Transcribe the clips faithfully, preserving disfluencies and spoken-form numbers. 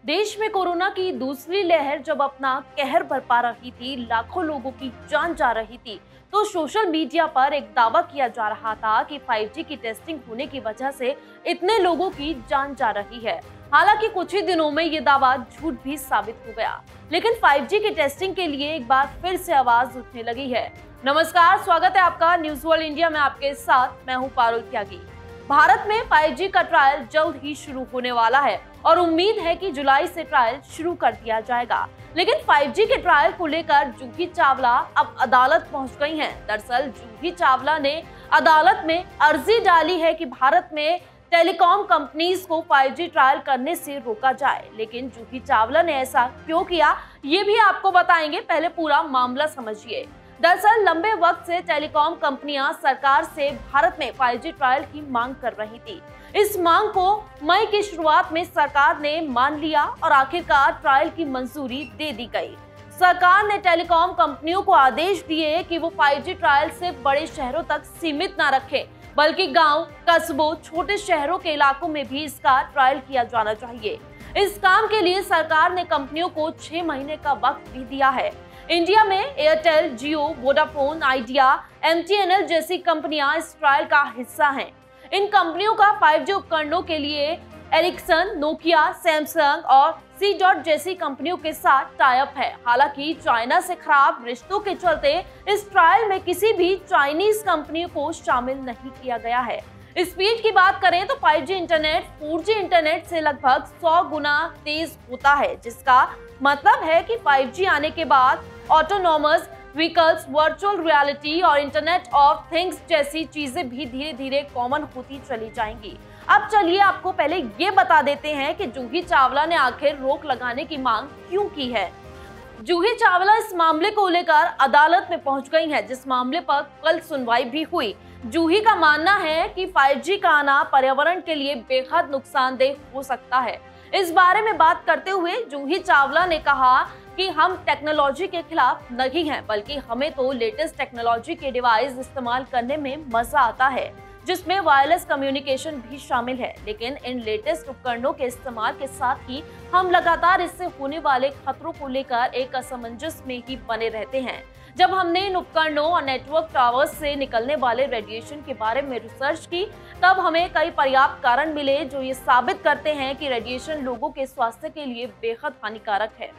देश में कोरोना की दूसरी लहर जब अपना कहर बरपा रही थी, लाखों लोगों की जान जा रही थी, तो सोशल मीडिया पर एक दावा किया जा रहा था कि फाइव जी की टेस्टिंग होने की वजह से इतने लोगों की जान जा रही है। हालांकि कुछ ही दिनों में ये दावा झूठ भी साबित हो गया, लेकिन फाइव जी की टेस्टिंग के लिए एक बार फिर से आवाज उठने लगी है। नमस्कार, स्वागत है आपका न्यूज वर्ल्ड इंडिया में। आपके साथ मैं हूं पारुल त्यागी। भारत में फाइव जी का ट्रायल जल्द ही शुरू होने वाला है और उम्मीद है कि जुलाई से ट्रायल शुरू कर दिया जाएगा। लेकिन फाइव जी के ट्रायल को लेकर जूही चावला अब अदालत पहुंच गई हैं। दरअसल जूही चावला ने अदालत में अर्जी डाली है कि भारत में टेलीकॉम कंपनीज को फाइव जी ट्रायल करने से रोका जाए। लेकिन जूही चावला ने ऐसा क्यों किया, ये भी आपको बताएंगे। पहले पूरा मामला समझिए। दरअसल लंबे वक्त से टेलीकॉम कंपनियां सरकार से भारत में फाइव जी ट्रायल की मांग कर रही थी। इस मांग को मई की शुरुआत में सरकार ने मान लिया और आखिरकार ट्रायल की मंजूरी दे दी गई। सरकार ने टेलीकॉम कंपनियों को आदेश दिए कि वो फाइव जी ट्रायल सिर्फ बड़े शहरों तक सीमित न रखें, बल्कि गांव, कस्बों, छोटे शहरों के इलाकों में भी इसका ट्रायल किया जाना चाहिए। इस काम के लिए सरकार ने कंपनियों को छह महीने का वक्त भी दिया है। इंडिया में Airtel, Jio, Vodafone, Idea, M T N L जैसी कंपनियां इस ट्रायल का हिस्सा हैं। इन कंपनियों का फाइव जी उपकरणों के लिए एरिक्सन, नोकिया, सैमसंग और सी डॉट जैसी कंपनियों के साथ टाई अप है। हालांकि चाइना से खराब रिश्तों के चलते इस ट्रायल में किसी भी चाइनीज कंपनी को शामिल नहीं किया गया है। स्पीड की बात करें तो five G internet four G internet से लगभग सौ गुना तेज होता है, जिसका मतलब है कि फाइव जी आने के बाद ऑटोनॉमस व्हीकल्स, वर्चुअल रियलिटी और इंटरनेट ऑफ थिंग्स जैसी चीजें भी धीरे धीरे कॉमन होती चली जाएंगी। अब चलिए आपको पहले ये बता देते हैं कि जूही चावला ने आखिर रोक लगाने की मांग क्यों की है। जूही चावला इस मामले को लेकर अदालत में पहुंच गई हैं, जिस मामले पर कल सुनवाई भी हुई। जूही का मानना है कि फाइव जी का आना पर्यावरण के लिए बेहद नुकसानदेह हो सकता है। इस बारे में बात करते हुए जूही चावला ने कहा कि हम टेक्नोलॉजी के खिलाफ नहीं हैं, बल्कि हमें तो लेटेस्ट टेक्नोलॉजी के डिवाइस इस्तेमाल करने में मजा आता है, जिसमें वायरलेस कम्युनिकेशन भी शामिल है। लेकिन इन लेटेस्ट उपकरणों के इस्तेमाल के साथ ही हम लगातार इससे होने वाले खतरों को लेकर एक असमंजस में ही बने रहते हैं। जब हमने इन उपकरणों और नेटवर्क टावर्स से निकलने वाले रेडिएशन के बारे में रिसर्च की, तब हमें कई पर्याप्त कारण मिले जो ये साबित करते हैं कि रेडिएशन लोगों के स्वास्थ्य के लिए बेहद हानिकारक है।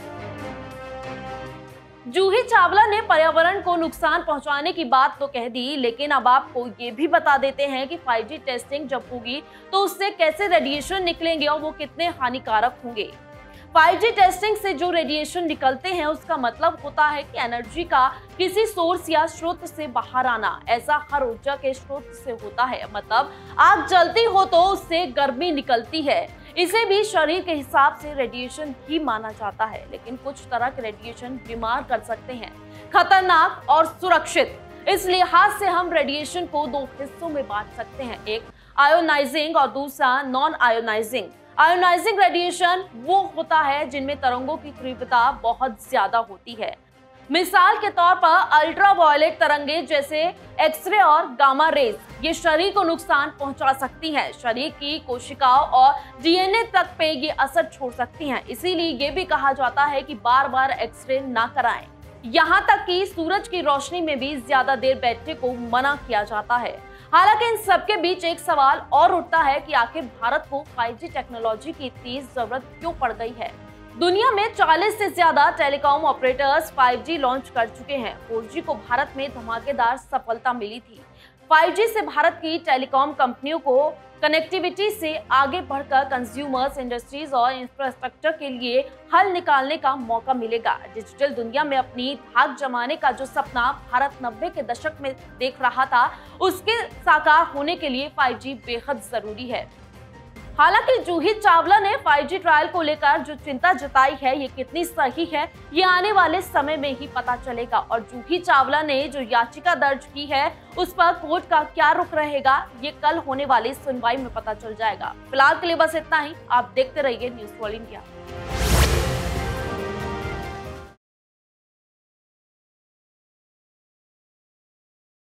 जूही चावला ने पर्यावरण को नुकसान पहुंचाने की बात तो कह दी, लेकिन अब आपको ये भी बता देते हैं कि फाइव जी टेस्टिंग जब होगी तो उससे कैसे रेडिएशन निकलेंगे और वो कितने हानिकारक होंगे। फाइव जी टेस्टिंग से जो रेडिएशन निकलते हैं उसका मतलब होता है कि एनर्जी का किसी सोर्स या स्रोत से बाहर आना। ऐसा हर ऊर्जा के स्रोत से होता है, मतलब आग जलती हो तो उससे गर्मी निकलती है। इसे भी शरीर के हिसाब से रेडिएशन ही माना जाता है, लेकिन कुछ तरह के रेडिएशन बीमार कर सकते हैं, खतरनाक और सुरक्षित। इस लिहाज से हम रेडिएशन को दो हिस्सों में बांट सकते हैं, एक आयोनाइजिंग और दूसरा नॉन आयोनाइजिंग। आयोनाइजिंग रेडिएशन वो होता है जिनमें तरंगों की तीव्रता बहुत ज्यादा होती है। मिसाल के तौर पर अल्ट्रावायलेट तरंगे जैसे एक्सरे और गामा रेज, ये शरीर को नुकसान पहुंचा सकती हैं। शरीर की कोशिकाओं और डी एन ए तक पे ये असर छोड़ सकती हैं। इसीलिए ये भी कहा जाता है कि बार बार एक्सरे ना कराएं। यहाँ तक कि सूरज की रोशनी में भी ज्यादा देर बैठने को मना किया जाता है। हालांकि इन सबके बीच एक सवाल और उठता है कि आखिर भारत को फाइव जी टेक्नोलॉजी की इतनी जरूरत क्यों पड़ गई है। दुनिया में चालीस से ज्यादा telecom operators five G launch कर चुके हैं। फोर जी को भारत में धमाकेदार सफलता मिली थी। फाइव जी से भारत की टेलीकॉम कंपनियों को कनेक्टिविटी से आगे बढ़कर कंज्यूमर्स, इंडस्ट्रीज और इंफ्रास्ट्रक्चर के लिए हल निकालने का मौका मिलेगा। डिजिटल दुनिया में अपनी धाक जमाने का जो सपना भारत नब्बे के दशक में देख रहा था, उसके साकार होने के लिए फाइव जी बेहद जरूरी है। हालांकि जूही चावला ने फाइव जी ट्रायल को लेकर जो चिंता जताई है, ये कितनी सही है, ये आने वाले समय में ही पता चलेगा। और जूही चावला ने जो याचिका दर्ज की है, उस पर कोर्ट का क्या रुख रहेगा, ये कल होने वाली सुनवाई में पता चल जाएगा। फिलहाल के लिए बस इतना ही। आप देखते रहिए न्यूज वर्ल्ड इंडिया।